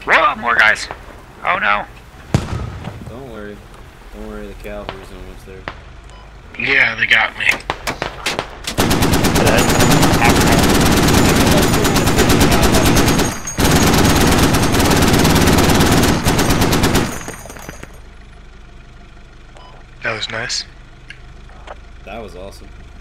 Whoa, more guys. Oh no. Don't worry. Don't worry, the cavalry's almost there. Yeah, they got me. That was nice. That was awesome.